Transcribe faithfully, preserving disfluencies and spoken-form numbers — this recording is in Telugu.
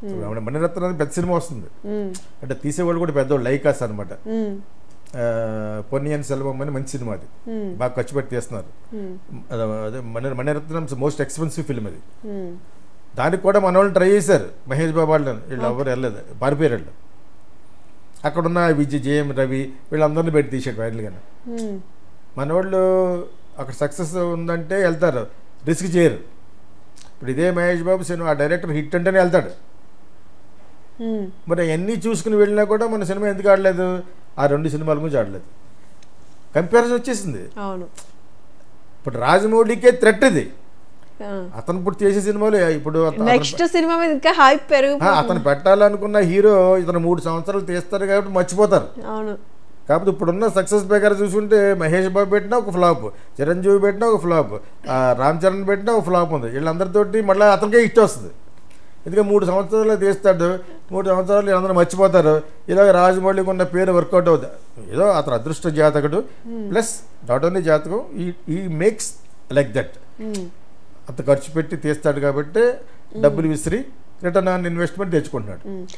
మణిరత్నం పెద్ద సినిమా వస్తుంది అంటే తీసేవాళ్ళు కూడా పెద్దవాళ్ళు లైకాస్ అనమాట. పొన్నియన్ సెల్వం అని మంచి సినిమా, అది బాగా ఖర్చు పెట్టి తీస్తున్నారు. అదే Mani Maniratnam most expensive film అది. దానికి కూడా మన వాళ్ళు ట్రై చేశారు, మహేష్ బాబు వాళ్ళు వీళ్ళు ఎవరు వెళ్ళలేదు, పారిపోయారు వాళ్ళు. అక్కడున్న విజయ్ జేఎం రవి వీళ్ళందరినీ పెట్టి తీసాడు ఫైనల్గా. మన వాళ్ళు అక్కడ సక్సెస్ ఉందంటే వెళ్తారు, రిస్క్ చేయరు. ఇప్పుడు ఇదే మహేష్ బాబు సినిమా ఆ డైరెక్టర్ హిట్ అంటేనే వెళ్తాడు. మరి అన్నీ చూసుకుని వెళ్ళినా కూడా మన సినిమా ఎందుకు ఆడలేదు, ఆ రెండు సినిమాల గురించి ఆడలేదు. కంపారిజన్ వచ్చేసింది. ఇప్పుడు రాజమౌళికే థ్రెట్ ఇది. అతను ఇప్పుడు చేసే సినిమాలు ఇప్పుడు నెక్స్ట్ సినిమా మీద ఇంకా హైప్ పెరుగు. అతను పెట్టాలనుకున్న హీరో ఇతను మూడు సంవత్సరాలు తీస్తారు కాబట్టి మర్చిపోతారు. అవును. కాకపోతే ఇప్పుడున్న సక్సెస్ ప్రకారం చూసుకుంటే మహేష్ బాబు పెట్టినా ఒక ఫ్లాప్, చిరంజీవి పెట్టినా ఒక ఫ్లాప్, రామ్ చరణ్ పెట్టినా ఒక ఫ్లాప్ ఉంది. వీళ్ళందరితోటి మళ్ళీ అతనికే హిట్ వస్తుంది. ఎందుకంటే మూడు సంవత్సరాలు తీస్తాడు, మూడు సంవత్సరాలు వీళ్ళందరూ మర్చిపోతారు. ఇలాగ రాజమౌళికి ఉన్న పేరు వర్కౌట్ అవుతుంది. ఏదో అతను అదృష్ట జాతకుడు, ప్లస్ నాట్ ఓన్లీ జాతకం, ఈ ఈ మేక్స్ లైక్ దట్. అంత ఖర్చు పెట్టి తీస్తాడు కాబట్టి డబ్బులు విసిరి రిటర్న్ ఆన్ ఇన్వెస్ట్మెంట్ తెచ్చుకుంటున్నాడు.